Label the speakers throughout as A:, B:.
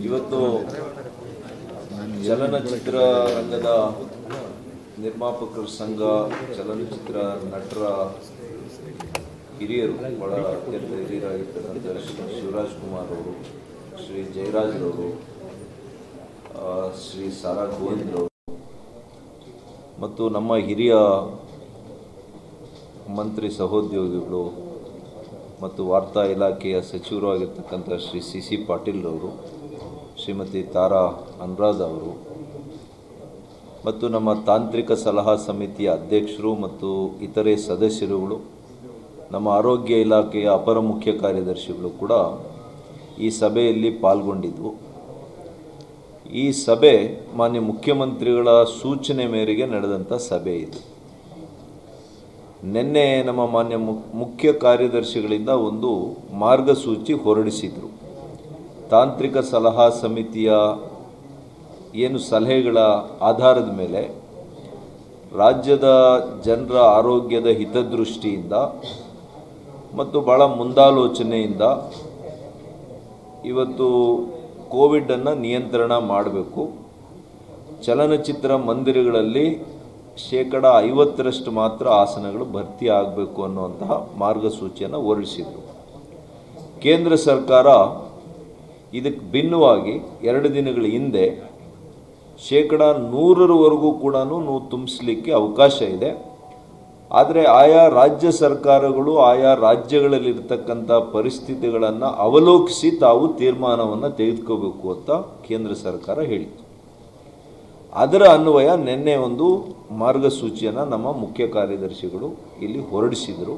A: ಇವತ್ತು ಚಲನಚಿತ್ರ ರಂಗದ ನಿರ್ಮಾಪಕರ ಸಂಘ, ಚಲನಚಿತ್ರ ನಟರ ಹಿರಿಯರು, ಬಹಳ ಅತ್ಯಂತ ಹಿರಿಯರಾಗಿರ್ತಕ್ಕಂಥ ಶ್ರೀ ಶಿವರಾಜ್ ಕುಮಾರ್ ಅವರು, ಶ್ರೀ ಜಯರಾಜ್ ಅವರು, ಶ್ರೀ ಸಾರಾ ಗೋವಿಂದ್ ಅವರು ಮತ್ತು ನಮ್ಮ ಹಿರಿಯ ಮಂತ್ರಿ ಸಹೋದ್ಯೋಗಿಗಳು ಮತ್ತು ವಾರ್ತಾ ಇಲಾಖೆಯ ಸಚಿವರು ಆಗಿರ್ತಕ್ಕಂಥ ಶ್ರೀ ಸಿ ಪಾಟೀಲ್ ಅವರು, ಶ್ರೀಮತಿ ತಾರಾ ಅನುರಾಧ ಅವರು ಮತ್ತು ನಮ್ಮ ತಾಂತ್ರಿಕ ಸಲಹಾ ಸಮಿತಿಯ ಅಧ್ಯಕ್ಷರು ಮತ್ತು ಇತರೆ ಸದಸ್ಯರುಗಳು, ನಮ್ಮ ಆರೋಗ್ಯ ಇಲಾಖೆಯ ಅಪರ ಮುಖ್ಯ ಕಾರ್ಯದರ್ಶಿಗಳು ಕೂಡ ಈ ಸಭೆಯಲ್ಲಿ ಪಾಲ್ಗೊಂಡಿದ್ವು. ಈ ಸಭೆ ಮಾನ್ಯ ಮುಖ್ಯಮಂತ್ರಿಗಳ ಸೂಚನೆ ಮೇರೆಗೆ ನಡೆದಂಥ ಸಭೆ ಇದು. ನಿನ್ನೆ ನಮ್ಮ ಮಾನ್ಯ ಮುಖ್ಯ ಕಾರ್ಯದರ್ಶಿಗಳಿಂದ ಒಂದು ಮಾರ್ಗಸೂಚಿ ಹೊರಡಿಸಿದರು. ತಾಂತ್ರಿಕ ಸಲಹಾ ಸಮಿತಿಯ ಏನು ಸಲಹೆಗಳ ಆಧಾರದ ಮೇಲೆ ರಾಜ್ಯದ ಜನರ ಆರೋಗ್ಯದ ಹಿತದೃಷ್ಟಿಯಿಂದ ಮತ್ತು ಭಾಳ ಮುಂದಾಲೋಚನೆಯಿಂದ ಇವತ್ತು ಕೋವಿಡನ್ನು ನಿಯಂತ್ರಣ ಮಾಡಬೇಕು. ಚಲನಚಿತ್ರ ಮಂದಿರಗಳಲ್ಲಿ 50% ಮಾತ್ರ ಆಸನಗಳು ಭರ್ತಿ ಆಗಬೇಕು ಅನ್ನುವಂತಹ ಮಾರ್ಗಸೂಚಿಯನ್ನು ಹೊರಡಿಸಿದರು. ಕೇಂದ್ರ ಸರ್ಕಾರ ಇದಕ್ಕೆ ಭಿನ್ನವಾಗಿ 2 ದಿನಗಳ ಹಿಂದೆ 100% ಕೂಡ ತುಂಬಿಸಲಿಕ್ಕೆ ಅವಕಾಶ ಇದೆ. ಆದರೆ ಆಯಾ ರಾಜ್ಯ ಸರ್ಕಾರಗಳು ಆಯಾ ರಾಜ್ಯಗಳಲ್ಲಿರ್ತಕ್ಕಂಥ ಪರಿಸ್ಥಿತಿಗಳನ್ನು ಅವಲೋಕಿಸಿ ತಾವು ತೀರ್ಮಾನವನ್ನು ತೆಗೆದುಕೋಬೇಕು ಅಂತ ಕೇಂದ್ರ ಸರ್ಕಾರ ಹೇಳಿತು. ಅದರ ಅನ್ವಯ ನಿನ್ನೆ ಒಂದು ಮಾರ್ಗಸೂಚಿಯನ್ನು ನಮ್ಮ ಮುಖ್ಯ ಕಾರ್ಯದರ್ಶಿಗಳು ಇಲ್ಲಿ ಹೊರಡಿಸಿದರು.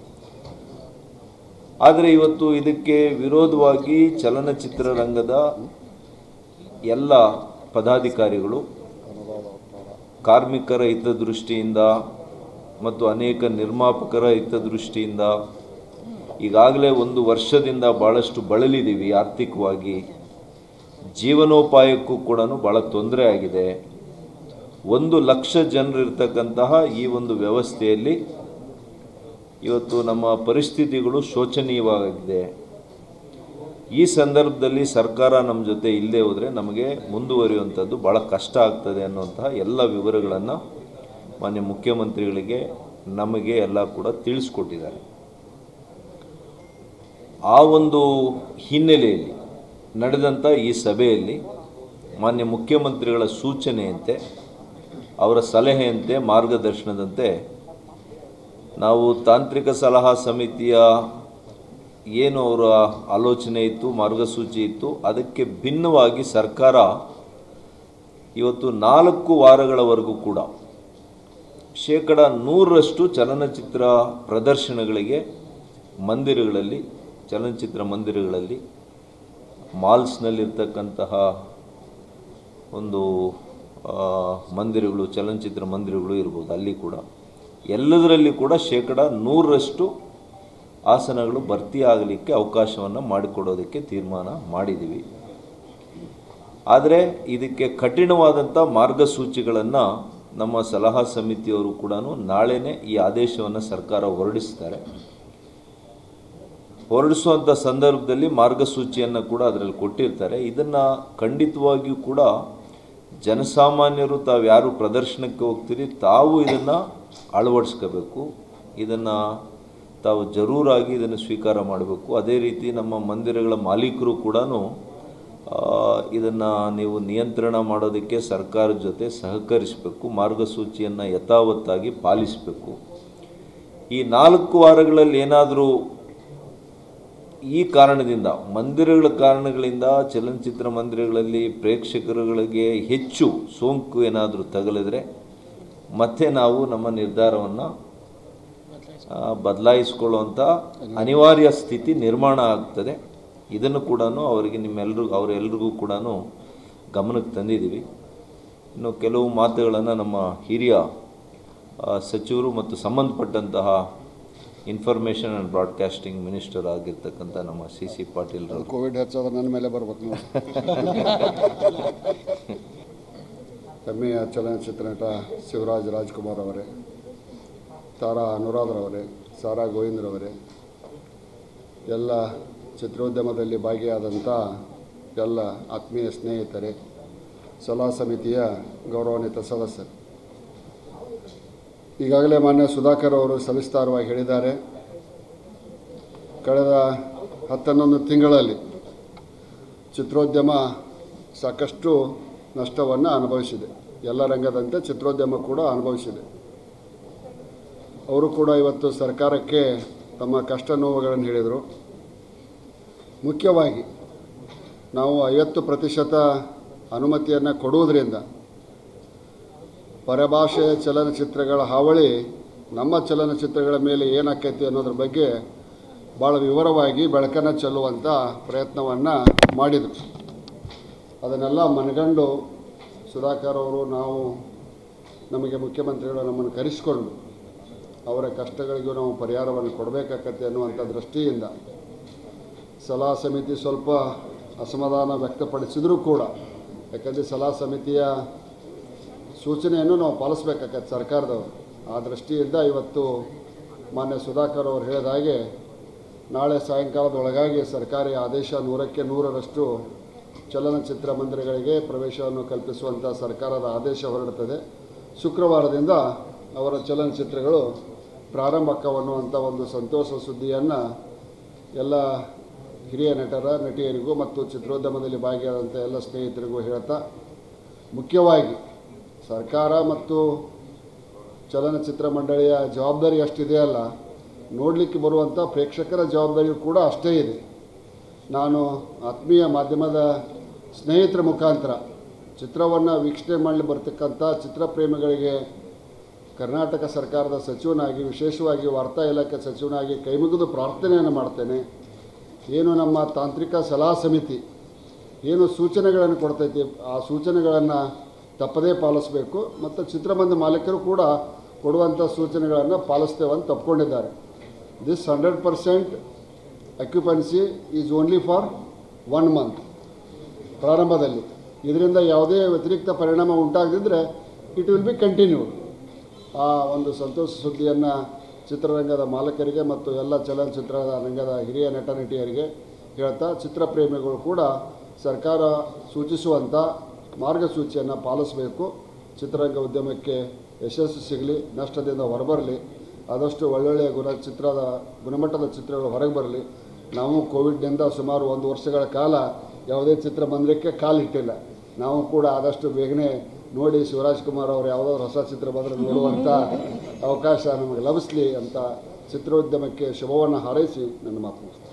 A: ಆದರೆ ಇವತ್ತು ಇದಕ್ಕೆ ವಿರೋಧವಾಗಿ ಚಲನಚಿತ್ರ ರಂಗದ ಎಲ್ಲ ಪದಾಧಿಕಾರಿಗಳು, ಕಾರ್ಮಿಕರ ಹಿತದೃಷ್ಟಿಯಿಂದ ಮತ್ತು ಅನೇಕ ನಿರ್ಮಾಪಕರ ಹಿತದೃಷ್ಟಿಯಿಂದ ಈಗಾಗಲೇ 1 ವರ್ಷದಿಂದ ಭಾಳಷ್ಟು ಬಳಲಿದ್ದೀವಿ. ಆರ್ಥಿಕವಾಗಿ ಜೀವನೋಪಾಯಕ್ಕೂ ಕೂಡ ಭಾಳ ತೊಂದರೆ ಆಗಿದೆ. 1 ಲಕ್ಷ ಜನರಿರ್ತಕ್ಕಂತಹ ಈ ಒಂದು ವ್ಯವಸ್ಥೆಯಲ್ಲಿ ಇವತ್ತು ನಮ್ಮ ಪರಿಸ್ಥಿತಿಗಳು ಶೋಚನೀಯವಾಗಿದೆ. ಈ ಸಂದರ್ಭದಲ್ಲಿ ಸರ್ಕಾರ ನಮ್ಮ ಜೊತೆ ಇಲ್ಲದೆ ಹೋದರೆ ನಮಗೆ ಮುಂದುವರಿಯುವಂಥದ್ದು ಭಾಳ ಕಷ್ಟ ಆಗ್ತದೆ ಅನ್ನುವಂತಹ ಎಲ್ಲ ವಿವರಗಳನ್ನು ಮಾನ್ಯ ಮುಖ್ಯಮಂತ್ರಿಗಳಿಗೆ ನಮಗೆ ಎಲ್ಲ ಕೂಡ ತಿಳಿಸ್ಕೊಟ್ಟಿದ್ದಾರೆ. ಆ ಒಂದು ಹಿನ್ನೆಲೆಯಲ್ಲಿ ನಡೆದಂಥ ಈ ಸಭೆಯಲ್ಲಿ ಮಾನ್ಯ ಮುಖ್ಯಮಂತ್ರಿಗಳ ಸೂಚನೆಯಂತೆ, ಅವರ ಸಲಹೆಯಂತೆ, ಮಾರ್ಗದರ್ಶನದಂತೆ ನಾವು ತಾಂತ್ರಿಕ ಸಲಹಾ ಸಮಿತಿಯ ಏನು ಅವರ ಆಲೋಚನೆ ಇತ್ತು, ಮಾರ್ಗಸೂಚಿ ಇತ್ತು, ಅದಕ್ಕೆ ಭಿನ್ನವಾಗಿ ಸರ್ಕಾರ ಇವತ್ತು 4 ವಾರಗಳವರೆಗೂ ಕೂಡ 100% ಚಲನಚಿತ್ರ ಪ್ರದರ್ಶನಗಳಿಗೆ ಮಂದಿರಗಳಲ್ಲಿ, ಚಲನಚಿತ್ರ ಮಂದಿರಗಳಲ್ಲಿ, ಮಾಲ್ಸ್ನಲ್ಲಿರ್ತಕ್ಕಂತಹ ಒಂದು ಮಂದಿರಗಳು, ಚಲನಚಿತ್ರ ಮಂದಿರಗಳು ಇರ್ಬೋದು, ಅಲ್ಲಿ ಕೂಡ ಎಲ್ಲದರಲ್ಲಿ ಕೂಡ 100% ಆಸನಗಳು ಭರ್ತಿ ಆಗಲಿಕ್ಕೆ ಅವಕಾಶವನ್ನು ಮಾಡಿಕೊಡೋದಕ್ಕೆ ತೀರ್ಮಾನ ಮಾಡಿದ್ದೀವಿ. ಆದರೆ ಇದಕ್ಕೆ ಕಠಿಣವಾದಂಥ ಮಾರ್ಗಸೂಚಿಗಳನ್ನು ನಮ್ಮ ಸಲಹಾ ಸಮಿತಿಯವರು ಕೂಡ ನಾಳೆನೇ ಈ ಆದೇಶವನ್ನು ಸರ್ಕಾರ ಹೊರಡಿಸ್ತಾರೆ. ಹೊರಡಿಸುವಂಥ ಸಂದರ್ಭದಲ್ಲಿ ಮಾರ್ಗಸೂಚಿಯನ್ನು ಕೂಡ ಅದರಲ್ಲಿ ಕೊಟ್ಟಿರ್ತಾರೆ. ಇದನ್ನು ಖಂಡಿತವಾಗಿಯೂ ಕೂಡ ಜನಸಾಮಾನ್ಯರು, ತಾವು ಯಾರು ಪ್ರದರ್ಶನಕ್ಕೆ ಹೋಗ್ತೀರಿ, ತಾವು ಇದನ್ನು ಅಳವಡಿಸ್ಕೋಬೇಕು. ಇದನ್ನು ತಾವು ಜರೂರಾಗಿ ಇದನ್ನು ಸ್ವೀಕಾರ ಮಾಡಬೇಕು. ಅದೇ ರೀತಿ ನಮ್ಮ ಮಂದಿರಗಳ ಮಾಲೀಕರು ಕೂಡ ಇದನ್ನು ನೀವು ನಿಯಂತ್ರಣ ಮಾಡೋದಕ್ಕೆ ಸರ್ಕಾರದ ಜೊತೆ ಸಹಕರಿಸಬೇಕು, ಮಾರ್ಗಸೂಚಿಯನ್ನು ಯಥಾವತ್ತಾಗಿ ಪಾಲಿಸಬೇಕು. ಈ 4 ವಾರಗಳಲ್ಲಿ ಏನಾದರೂ ಈ ಕಾರಣದಿಂದ, ಮಂದಿರಗಳ ಕಾರಣಗಳಿಂದ ಚಲನಚಿತ್ರ ಮಂದಿರಗಳಲ್ಲಿ ಪ್ರೇಕ್ಷಕರುಗಳಿಗೆ ಹೆಚ್ಚು ಸೋಂಕು ಏನಾದರೂ ತಗುಲಿದ್ರೆ ಮತ್ತೆ ನಾವು ನಮ್ಮ ನಿರ್ಧಾರವನ್ನು ಬದಲಾಯಿಸಿಕೊಳ್ಳುವಂಥ ಅನಿವಾರ್ಯ ಸ್ಥಿತಿ ನಿರ್ಮಾಣ ಆಗ್ತದೆ. ಇದನ್ನು ಕೂಡ ಅವರಿಗೆ ಅವರೆಲ್ಲರಿಗೂ ಕೂಡ ಗಮನಕ್ಕೆ ತಂದಿದ್ದೀವಿ. ಇನ್ನು ಕೆಲವು ಮಾತುಗಳನ್ನು ನಮ್ಮ ಹಿರಿಯ ಸಚಿವರು ಮತ್ತು ಸಂಬಂಧಪಟ್ಟಂತಹ ಇನ್ಫಾರ್ಮೇಷನ್ ಆ್ಯಂಡ್ ಬ್ರಾಡ್ಕಾಸ್ಟಿಂಗ್ ಮಿನಿಸ್ಟರ್ ಆಗಿರ್ತಕ್ಕಂಥ ನಮ್ಮ ಸಿ ಪಾಟೀಲ್ ಅವರು,
B: ಕೋವಿಡ್ ಹೆಚ್ಚಾದ್ರೆ ನನ್ನ ಮೇಲೆ ಬರ್ಬೇಕು. ಹೆಮ್ಮೆಯ ಚಲನಚಿತ್ರ ನಟ ಶಿವರಾಜ್ ರಾಜ್ಕುಮಾರ್ ಅವರೇ, ತಾರಾ ಅನುರಾಧರವರೇ, ಸಾರಾ ಗೋವಿಂದ್ರವರೇ, ಎಲ್ಲ ಚಿತ್ರೋದ್ಯಮದಲ್ಲಿ ಭಾಗಿಯಾದಂಥ ಎಲ್ಲ ಆತ್ಮೀಯ ಸ್ನೇಹಿತರೆ, ಸಲಹಾ ಸಮಿತಿಯ ಗೌರವಾನ್ವಿತ ಸದಸ್ಯರು, ಈಗಾಗಲೇ ಮಾನ್ಯ ಸುಧಾಕರ್ ಅವರು ಸವಿಸ್ತಾರವಾಗಿ ಹೇಳಿದ್ದಾರೆ. ಕಳೆದ 10-11 ತಿಂಗಳಲ್ಲಿ ಚಿತ್ರೋದ್ಯಮ ಸಾಕಷ್ಟು ನಷ್ಟವನ್ನು ಅನುಭವಿಸಿದೆ. ಎಲ್ಲ ರಂಗದಂತೆ ಚಿತ್ರೋದ್ಯಮ ಕೂಡ ಅನುಭವಿಸಿದೆ. ಅವರು ಕೂಡ ಇವತ್ತು ಸರ್ಕಾರಕ್ಕೆ ತಮ್ಮ ಕಷ್ಟ ನೋವುಗಳನ್ನು ಹೇಳಿದರು. ಮುಖ್ಯವಾಗಿ ನಾವು 50% ಅನುಮತಿಯನ್ನು ಕೊಡುವುದರಿಂದ ಪರಭಾಷೆಯ ಚಲನಚಿತ್ರಗಳ ಹಾವಳಿ ನಮ್ಮ ಚಲನಚಿತ್ರಗಳ ಮೇಲೆ ಏನಾಕೈತಿ ಅನ್ನೋದ್ರ ಬಗ್ಗೆ ಭಾಳ ವಿವರವಾಗಿ ಬೆಳಕನ್ನು ಚೆಲ್ಲುವಂಥ ಪ್ರಯತ್ನವನ್ನು ಮಾಡಿದರು. ಅದನ್ನೆಲ್ಲ ಮನಗಂಡು ಸುಧಾಕರ್ ಅವರು ನಮಗೆ ಮುಖ್ಯಮಂತ್ರಿಗಳು ನಮ್ಮನ್ನು ಕರೆಸಿಕೊಂಡು ಅವರ ಕಷ್ಟಗಳಿಗೂ ನಾವು ಪರಿಹಾರವನ್ನು ಕೊಡಬೇಕಾಗತ್ತೆ ಅನ್ನುವಂಥ ದೃಷ್ಟಿಯಿಂದ ಸಲಹಾ ಸಮಿತಿ ಸ್ವಲ್ಪ ಅಸಮಾಧಾನ ವ್ಯಕ್ತಪಡಿಸಿದರೂ ಕೂಡ, ಯಾಕಂದರೆ ಸಲಹಾ ಸಮಿತಿಯ ಸೂಚನೆಯನ್ನು ನಾವು ಪಾಲಿಸಬೇಕಾಗತ್ತೆ ಸರ್ಕಾರದವರು. ಆ ದೃಷ್ಟಿಯಿಂದ ಇವತ್ತು ಮಾನ್ಯ ಸುಧಾಕರ್ ಅವರು ಹೇಳಿದ ಹಾಗೆ ನಾಳೆ ಸಾಯಂಕಾಲದೊಳಗಾಗಿ ಸರ್ಕಾರಿ ಆದೇಶ 100ಕ್ಕೆ 100ರಷ್ಟು ಚಲನಚಿತ್ರ ಮಂದಿರಗಳಿಗೆ ಪ್ರವೇಶವನ್ನು ಕಲ್ಪಿಸುವಂಥ ಸರ್ಕಾರದ ಆದೇಶ ಹೊರಡುತ್ತದೆ. ಶುಕ್ರವಾರದಿಂದ ಅವರ ಚಲನಚಿತ್ರಗಳು ಪ್ರಾರಂಭಕ್ಕವನ್ನುವಂಥ ಒಂದು ಸಂತೋಷ ಸುದ್ದಿಯನ್ನು ಎಲ್ಲ ಹಿರಿಯ ನಟಿಯರಿಗೂ ಮತ್ತು ಚಿತ್ರೋದ್ಯಮದಲ್ಲಿ ಭಾಗಿಯಾದಂಥ ಎಲ್ಲ ಸ್ನೇಹಿತರಿಗೂ ಹೇಳ್ತಾ, ಮುಖ್ಯವಾಗಿ ಸರ್ಕಾರ ಮತ್ತು ಚಲನಚಿತ್ರ ಮಂಡಳಿಯ ಜವಾಬ್ದಾರಿ ಅಷ್ಟಿದೆಯಲ್ಲ, ನೋಡಲಿಕ್ಕೆ ಬರುವಂಥ ಪ್ರೇಕ್ಷಕರ ಜವಾಬ್ದಾರಿಯೂ ಕೂಡ ಅಷ್ಟೇ ಇದೆ. ನಾನು ಆತ್ಮೀಯ ಮಾಧ್ಯಮದ ಸ್ನೇಹಿತರ ಮುಖಾಂತರ ಚಿತ್ರವನ್ನು ವೀಕ್ಷಣೆ ಮಾಡಲಿ ಬರ್ತಕ್ಕಂಥ ಚಿತ್ರಪ್ರೇಮಿಗಳಿಗೆ ಕರ್ನಾಟಕ ಸರ್ಕಾರದ ಸಚಿವನಾಗಿ, ವಿಶೇಷವಾಗಿ ವಾರ್ತಾ ಇಲಾಖೆ ಸಚಿವನಾಗಿ ಕೈಮುಗಿದು ಪ್ರಾರ್ಥನೆಯನ್ನು ಮಾಡ್ತೇನೆ. ಏನು ನಮ್ಮ ತಾಂತ್ರಿಕ ಸಲಹಾ ಸಮಿತಿ ಏನು ಸೂಚನೆಗಳನ್ನು ಕೊಡ್ತೈತಿ, ಆ ಸೂಚನೆಗಳನ್ನು ತಪ್ಪದೇ ಪಾಲಿಸಬೇಕು ಮತ್ತು ಚಿತ್ರಮಂದಿರ ಮಾಲೀಕರು ಕೂಡ ಕೊಡುವಂಥ ಸೂಚನೆಗಳನ್ನು ಪಾಲಿಸ್ತೇವೆ ಅಂತ ತಪ್ಪಿಕೊಂಡಿದ್ದಾರೆ. This 100% occupancy is only for 1 month ಪ್ರಾರಂಭದಲ್ಲಿ. ಇದರಿಂದ ಯಾವುದೇ ವ್ಯತಿರಿಕ್ತ ಪರಿಣಾಮ ಉಂಟಾಗದಿದ್ದರೆ ಇಟ್ ವಿಲ್ ಬಿ ಕಂಟಿನ್ಯೂಡ್. ಆ ಒಂದು ಸಂತೋಷ ಸುದ್ದಿಯನ್ನು ಚಿತ್ರರಂಗದ ಮಾಲಕರಿಗೆ ಮತ್ತು ಎಲ್ಲ ಚಲನಚಿತ್ರ ರಂಗದ ಹಿರಿಯ ನಟಿಯರಿಗೆ ಹೇಳ್ತಾ, ಚಿತ್ರಪ್ರೇಮಿಗಳು ಕೂಡ ಸರ್ಕಾರ ಸೂಚಿಸುವಂಥ ಮಾರ್ಗಸೂಚಿಯನ್ನು ಪಾಲಿಸಬೇಕು. ಚಿತ್ರರಂಗ ಉದ್ಯಮಕ್ಕೆ ಯಶಸ್ಸು ಸಿಗಲಿ, ನಷ್ಟದಿಂದ ಹೊರಬರಲಿ, ಆದಷ್ಟು ಒಳ್ಳೊಳ್ಳೆಯ ಗುಣಮಟ್ಟದ ಚಿತ್ರಗಳು ಹೊರಗೆ ಬರಲಿ. ನಾವು ಕೋವಿಡ್ನಿಂದ ಸುಮಾರು 1 ವರ್ಷಗಳ ಕಾಲ ಯಾವುದೇ ಚಿತ್ರಮಂದಿರಕ್ಕೆ ಕಾಲಿಟ್ಟಿಲ್ಲ. ನಾವು ಕೂಡ ಆದಷ್ಟು ಬೇಗನೆ ನೋಡಿ ಶಿವರಾಜ್ಕುಮಾರ್ ಅವರು ಯಾವುದಾದ್ರು ಹೊಸ ಚಿತ್ರ ಬಂದರೆ ನೋಡುವಂಥ ಅವಕಾಶ ನಮಗೆ ಲಭಿಸಲಿ ಅಂತ ಚಿತ್ರೋದ್ಯಮಕ್ಕೆ ಶುಭವನ್ನು ಹಾರೈಸಿ ನನ್ನ ಮಾತು ಮುಗಿಸ್ತೇನೆ.